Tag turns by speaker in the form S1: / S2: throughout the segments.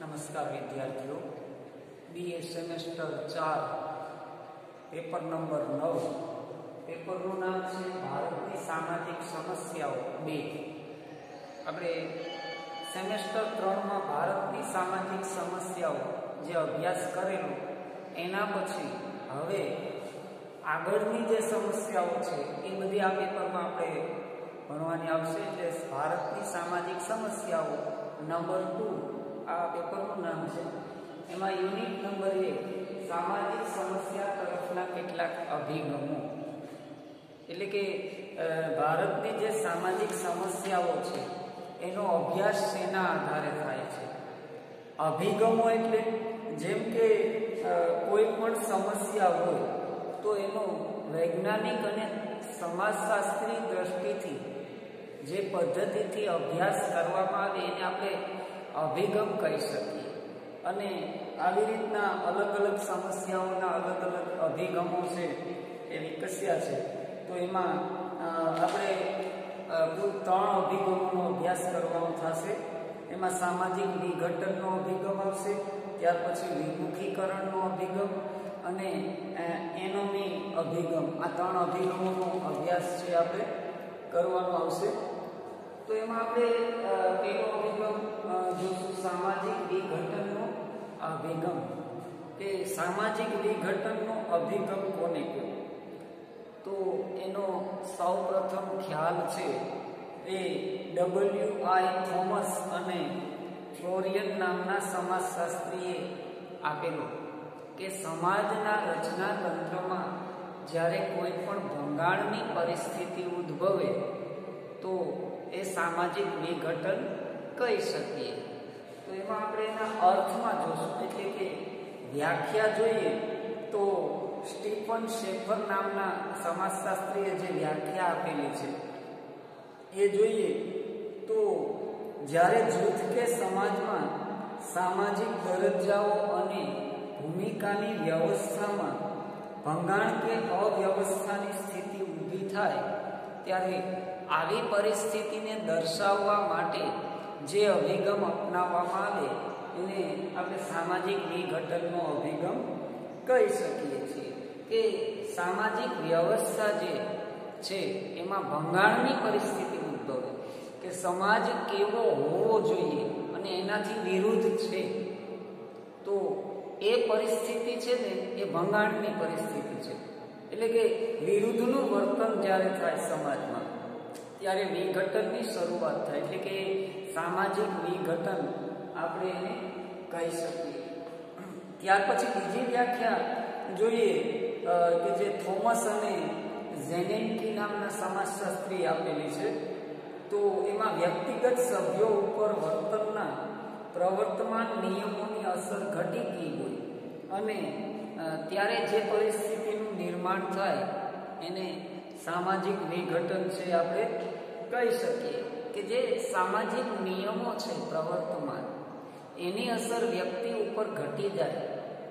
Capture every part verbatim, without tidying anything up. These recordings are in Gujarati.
S1: नमस्कार विद्यार्थियों, बीए सेमेस्टर चार पेपर नंबर नौ पेपरનું નામ છે ભારતની સામાજિક સમસ્યાઓ બે। આપણે સેમેસ્ટર ત્રણ માં ભારતની સામાજિક સમસ્યાઓ જે અભ્યાસ કરેલો એના પછી હવે આગળની જે સમસ્યાઓ છે એ બધી આ પેપરમાં આપણે ભણવાની આવશે। એટલે ભારતની સામાજિક સમસ્યાઓ નંબર ટુ આ પેપરનું નામ છે। એમાં યુનિટ નંબર એક સામાજિક સમસ્યા તરફના કેટલાક અભિગમો, એટલે કે ભારતની જે સામાજિક સમસ્યાઓ છે એનો અભ્યાસ શેના આધારે થાય છે। અભિગમો એટલે જેમ કે કોઈ પણ સમસ્યા હોય તો એનો વૈજ્ઞાનિક અને સમાજશાસ્ત્રી દ્રષ્ટિથી જે પદ્ધતિથી અભ્યાસ કરવામાં આવે એને આપણે અભિગમ કહી શકીએ। અને આવી રીતના અલગ અલગ સમસ્યાઓના અલગ અલગ અભિગમો છે એ વિકસ્યા છે। તો એમાં આપણે કુલ ત્રણ અભિગમોનો અભ્યાસ કરવાનો થશે। એમાં સામાજિક વિઘટનનો અભિગમ આવશે, ત્યાર પછી વિમુખીકરણનો અભિગમ અને એનોમી અભિગમ, આ ત્રણ અભિગમોનો અભ્યાસ છે આપણે કરવાનો આવશે। તો એમાં આપણે પહેલો અભિગમ જોશું સામાજિક વિઘટનનો અભિગમ, કે સામાજિક વિઘટનનો અભિગમ કોને કહેવાય। તો એનો સૌપ્રથમ ખ્યાલ છે એ ડબલ્યુ આઈ થોમસ અને ફ્લોરિયન નામના સમાજશાસ્ત્રીએ આપેલો, કે સમાજના રચના તંત્રમાં જ્યારે કોઈ પણ ભંગાણની પરિસ્થિતિ ઉદ્ભવે તો એ સામાજિક વિઘટન કહી શકીએ। તો એમાં આપણે એના અર્થમાં જોશું, એટલે કે વ્યાખ્યા જોઈએ તો સ્ટીફન શેફર નામના સમાજશાસ્ત્રીએ જે વ્યાખ્યા આપેલી છે એ જોઈએ તો જ્યારે જૂથ કે સમાજમાં સામાજિક દરજ્જાઓ અને ભૂમિકાની વ્યવસ્થામાં ભંગાણ કે અવ્યવસ્થાની સ્થિતિ ઊભી થાય ત્યારે આવી પરિસ્થિતિને દર્શાવવા માટે જે અભિગમ અપનાવવામાં આવે એને આપણે સામાજિક વિઘટનનો અભિગમ કહી શકીએ છીએ। કે સામાજિક વ્યવસ્થા જે છે એમાં ભંગાણની પરિસ્થિતિ ઉદ્ભવે, કે સમાજ કેવો હોવો જોઈએ અને એનાથી વિરુદ્ધ છે, તો એ પરિસ્થિતિ છે ને એ ભંગાણની પરિસ્થિતિ છે। એટલે કે વિરુદ્ધનું વર્તન જ્યારે થાય સમાજમાં ત્યારે વિઘટનની શરૂઆત થાય, એટલે કે સામાજિક વિઘટન આપણે એને કહી શકીએ। ત્યાર પછી બીજી વ્યાખ્યા જોઈએ કે જે થોમસ અને ઝેનેન્કી નામના સમાજશાસ્ત્રી આપેલી છે। તો એમાં વ્યક્તિગત સભ્યો ઉપર વર્તનના પ્રવર્તમાન નિયમોની અસર ઘટી ગઈ હોય અને ત્યારે જે પરિસ્થિતિનું નિર્માણ થાય એને સામાજિક વિઘટન છે આપણે કહી શકીએ। કે જે સામાજિક નિયમો છે પ્રવર્તમાન એની અસર વ્યક્તિ ઉપર ઘટી જાય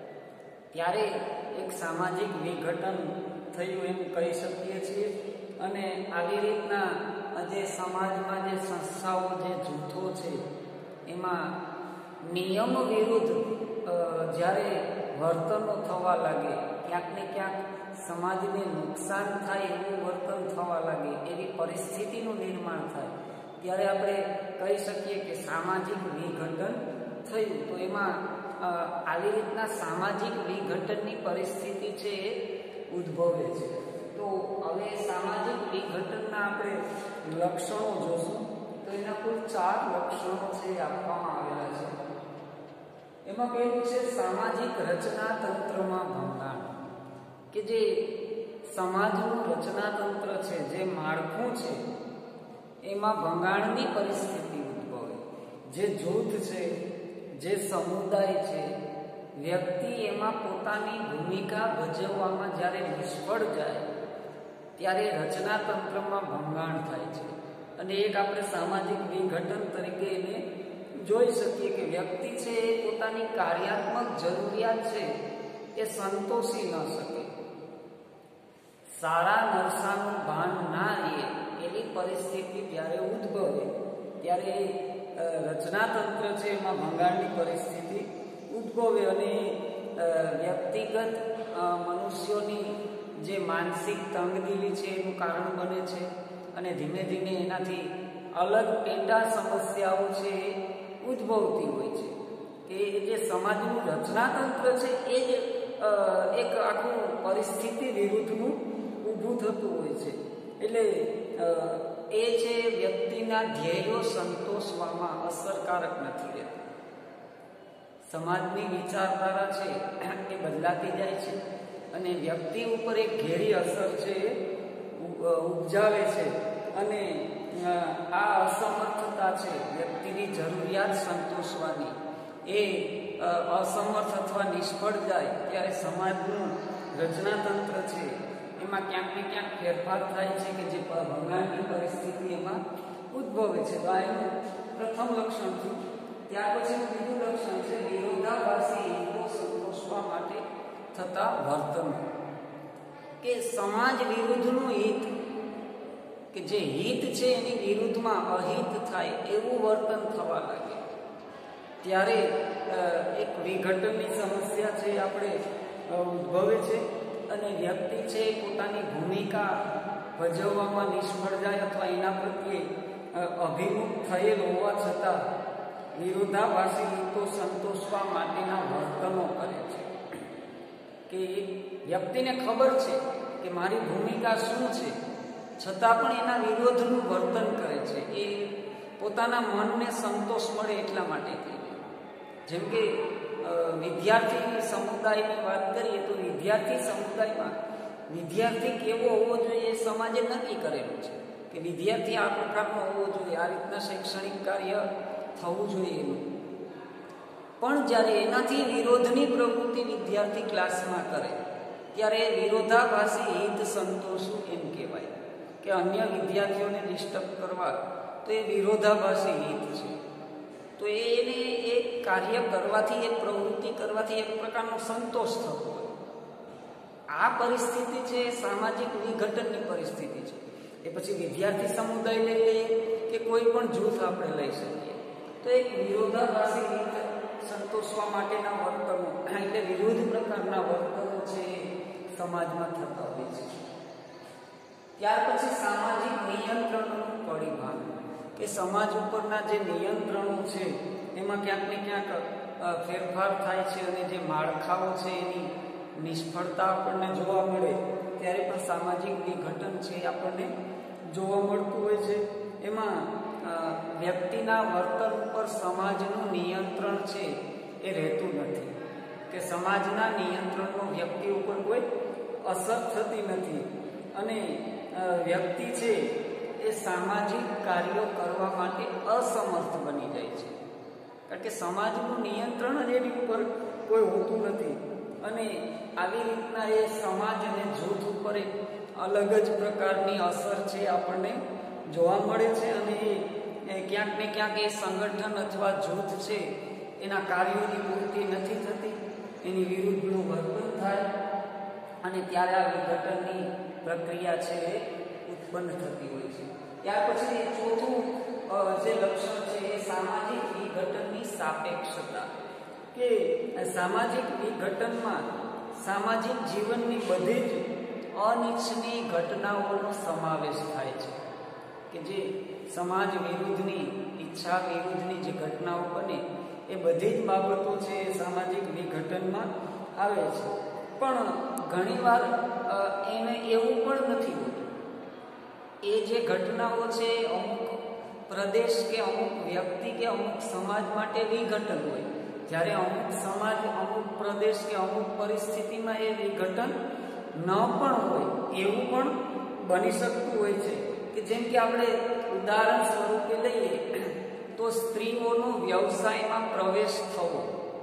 S1: ત્યારે એક સામાજિક વિઘટન થયું એમ કહી શકીએ છીએ। અને આવી રીતના જે સમાજમાં જે સંસ્થાઓ જે જૂથો છે એમાં નિયમ વિરુદ્ધ જ્યારે વર્તનો થવા લાગે, ક્યાંક ને ક્યાંક સમાજને નુકસાન થાય એવું વર્તન થવા લાગે, એવી પરિસ્થિતિનું નિર્માણ થાય ત્યારે આપણે કહી શકીએ કે સામાજિક વિઘટન થયું। તો એમાં આવી રીતના સામાજિક વિઘટનની પરિસ્થિતિ છે એ ઉદ્ભવે છે। તો હવે સામાજિક વિઘટનના આપણે લક્ષણો જોશું। તો એના કુલ ચાર લક્ષણો છે આપવામાં આવેલા છે। એમાં પહેલું છે સામાજિક રચના તંત્રમાં ભંગાણ, કે જે સમાજનું રચના તંત્ર છે, જે માળખું છે એમાં ભંગાણની પરિસ્થિતિ ઉદ્ભવે। જે જૂથ છે, જે સમુદાય છે, વ્યક્તિ એમાં પોતાની ભૂમિકા ભજવવામાં જ્યારે નિષ્ફળ જાય ત્યારે રચના તંત્રમાં ભંગાણ થાય છે। અને એક આપણે સામાજિક વિઘટન તરીકે એને જોઈ શકીએ કે વ્યક્તિ છે એ પોતાની કાર્યાત્મક જરૂરિયાત છે એ સંતોષી ન શકે, સારા નરસાનું ભાન ના રહે એવી પરિસ્થિતિ જ્યારે ઉદ્ભવે ત્યારે રચનાતંત્ર છે એમાં ભંગાણની પરિસ્થિતિ ઉદ્ભવે અને વ્યક્તિગત મનુષ્યોની જે માનસિક તંગદિલી છે એનું કારણ બને છે અને ધીમે ધીમે એનાથી અલગ પેટા સમસ્યાઓ છે એ ઉદ્ભવતી હોય છે કે જે સમાજનું રચનાતંત્ર છે એ જ એક આખું પરિસ્થિતિ વિરુદ્ધનું ઊભું થતું હોય છે. એટલે એ છે વ્યક્તિના ધ્યેયો સંતોષવામાં અસરકારક નથી રહેતું. સમાજની વિચારધારા છે એ બદલાતી જાય છે અને વ્યક્તિ ઉપર એક ઘેરી અસર છે એ ઉપજાવે છે અને આ અસમર્થતા છે વ્યક્તિની જરૂરિયાત સંતોષવાની એ અસમર્થ અથવા નિષ્ફળ જાય ત્યારે સમાજનું રચનાતંત્ર છે એમાં ક્યાંક ને ક્યાંક ફેરફાર થાય છે કે જે ભંગાણની પરિસ્થિતિ એમાં ઉદ્ભવે છે. તો આ એનું પ્રથમ લક્ષણ છે. ત્યાર પછીનું બીજું લક્ષણ છે વિરોધાભાસી હિતો સંતોષવા માટે થતા વર્તન, કે સમાજ વિરુદ્ધનું હિત કે જે હિત છે એની વિરુદ્ધમાં અહિત થાય એવું વર્તન થવા લાગે ત્યારે એક વિઘટનની સમસ્યા છે આપણે ઉદ્ભવે છે અને વ્યક્તિ છે પોતાની ભૂમિકા ભજવવામાં નિષ્ફળ જાય અથવા એના પ્રત્યે અભિમુખ થયેલ હોવા છતાં વિરોધાભાસી હિતો સંતોષવા માટેના વર્તનો કરે છે. કે વ્યક્તિને ખબર છે કે મારી ભૂમિકા શું છે છતાં પણ એના વિરોધનું વર્તન કરે છે. એ પોતાના મનને સંતોષ મળે એટલા માટે થઈ જાય. જેમ કે વિદ્યાર્થી સમુદાયની વાત કરીએ તો વિદ્યાર્થી સમુદાયમાં વિદ્યાર્થી કેવો હોવો જોઈએ એ સમાજે નક્કી કરેલું છે કે વિદ્યાર્થી આ પ્રકારનો હોવો જોઈએ, આ રીતના શૈક્ષણિક કાર્ય થવું જોઈએ એનું. પણ જ્યારે એનાથી વિરોધની પ્રવૃત્તિ વિદ્યાર્થી ક્લાસમાં કરે ત્યારે વિરોધાભાસી હિત સંતોષવું એમ કહેવાય કે અન્ય વિદ્યાર્થીઓને ડિસ્ટર્બ કરવા તો એ વિરોધાભાસી હિત છે. તો એને એ કાર્ય કરવાથી એ પ્રવૃત્તિ કરવાથી એક પ્રકારનો સંતોષ થતો હોય. આ પરિસ્થિતિ છે એ સામાજિક વિઘટનની પરિસ્થિતિ છે. એ પછી વિદ્યાર્થી સમુદાય લઈ લઈએ કે કોઈ પણ જૂથ આપણે લઈ શકીએ તો એક વિરોધાભાસી હિત સંતોષવા માટેના વર્તનો એટલે વિરુદ્ધ પ્રકારના વર્તનો છે સમાજમાં થતા હોય છે. ત્યાર પછી સામાજિક નિયંત્રણનું પરિભાન, કે સમાજ ઉપરના જે નિયંત્રણો છે એમાં ક્યાંક ને ક્યાંક ફેરફાર થાય છે અને જે માળખાઓ છે એની નિષ્ફળતા આપણને જોવા મળે ત્યારે પણ સામાજિક વિઘટન છે આપણને જોવા મળતું હોય છે. એમાં વ્યક્તિના વર્તન ઉપર સમાજનું નિયંત્રણ છે એ રહેતું નથી, કે સમાજના નિયંત્રણનો વ્યક્તિ ઉપર કોઈ અસર થતી નથી અને વ્યક્તિ છે એ સામાજિક કાર્યો કરવા માટે અસમર્થ બની જાય છે. કારણ કે સમાજનું નિયંત્રણ જ એની ઉપર કોઈ હોતું નથી અને આવી રીતના એ સમાજ અને જૂથ ઉપર એક અલગ જ પ્રકારની અસર છે આપણને જોવા મળે છે અને એ ક્યાંક ને ક્યાંક એ સંગઠન અથવા જૂથ છે એના કાર્યોની પૂર્તિ નથી થતી, એની વિરુદ્ધનું વર્તન થાય અને ત્યારે આ વિઘટનની પ્રક્રિયા છે એ ઉત્પન્ન થતી હોય છે. ત્યાર પછી ચોથું જે લક્ષણ છે એ સામાજિક વિઘટનની સાપેક્ષતા, કે સામાજિક વિઘટનમાં સામાજિક જીવનની બધી જ અનિચ્છનીય ઘટનાઓનો સમાવેશ થાય છે, કે જે સમાજ વિરુદ્ધની ઈચ્છા વિરુદ્ધની જે ઘટનાઓ બને એ બધી જ બાબતો છે એ સામાજિક વિઘટનમાં આવે છે. પણ ઘણીવાર એને એવું પણ નથી હોતું. એ જે ઘટનાઓ છે અમુક પ્રદેશ કે અમુક વ્યક્તિ કે અમુક સમાજ માટે વિઘટન હોય, જ્યારે અમુક સમાજ અમુક પ્રદેશ કે અમુક પરિસ્થિતિમાં એ વિઘટન ન પણ હોય એવું પણ બની શકતું હોય છે. કે જેમ કે આપણે ઉદાહરણ સ્વરૂપે લઈએ તો સ્ત્રીઓનો વ્યવસાયમાં પ્રવેશ થવો,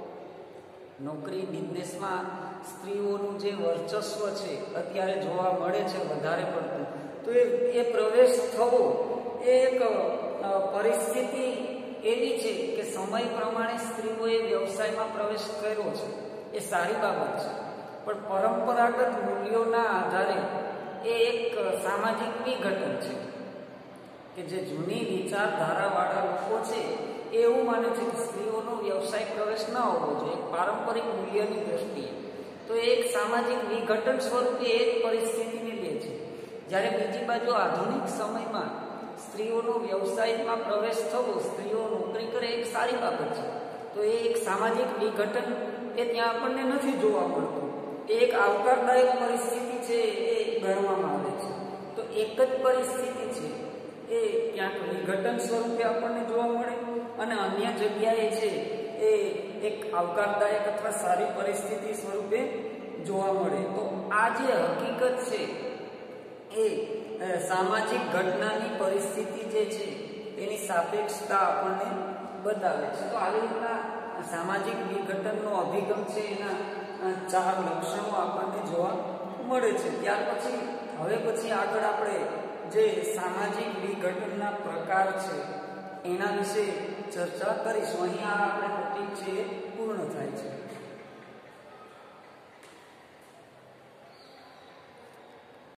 S1: નોકરી બિઝનેસમાં સ્ત્રીઓનું જે વર્ચસ્વ છે અત્યારે જોવા મળે છે વધારે પડતું, તો એ પ્રવેશ થવો એ એક પરિસ્થિતિ એવી છે કે સમય પ્રમાણે સ્ત્રીઓએ વ્યવસાયમાં પ્રવેશ કર્યો છે, એ સારી બાબત છે. પણ પરંપરાગત મૂલ્યોના આધારે એ એક સામાજિક વિઘટન છે કે જે જૂની વિચારધારાવાળા લોકો છે એ એવું માને છે કે સ્ત્રીઓનો વ્યવસાય પ્રવેશ ન હોવો જોઈએ પારંપરિક મૂલ્યની દ્રષ્ટિએ. તો એ એક સામાજિક વિઘટન સ્વરૂપે એક પરિસ્થિતિને લે છે. જ્યારે બીજી બાજુ આધુનિક સમયમાં સ્ત્રીઓનો વ્યવસાયમાં પ્રવેશ થવો, સ્ત્રીઓ નોકરી કરે એક સારી બાબત છે. તો એ એક સામાજિક વિઘટન એ ત્યાં આપણને નથી જોવા મળતું. એ એક આવકારદાયક પરિસ્થિતિ છે એ ગણવામાં આવે છે. તો એક જ પરિસ્થિતિ છે એ ક્યાંક વિઘટન સ્વરૂપે આપણને જોવા મળે અને અન્ય જગ્યાએ છે એ એક આવકારદાયક અથવા સારી પરિસ્થિતિ સ્વરૂપે જોવા મળે. તો આ જે હકીકત છે એ સામાજિક ઘટનાની પરિસ્થિતિ જે છે તેની સાપેક્ષતા આપણને બતાવે છે. તો આવી રીતના સામાજિક વિઘટનનો અભિગમ છે એના ચાર લક્ષણો આપણને જોવા મળે છે. ત્યાર પછી હવે પછી આગળ આપણે જે સામાજિક વિઘટનના પ્રકાર છે એના વિશે ચર્ચા કરીશું. અહીંયા આપણે ટોપિક છે એ પૂર્ણ થાય છે.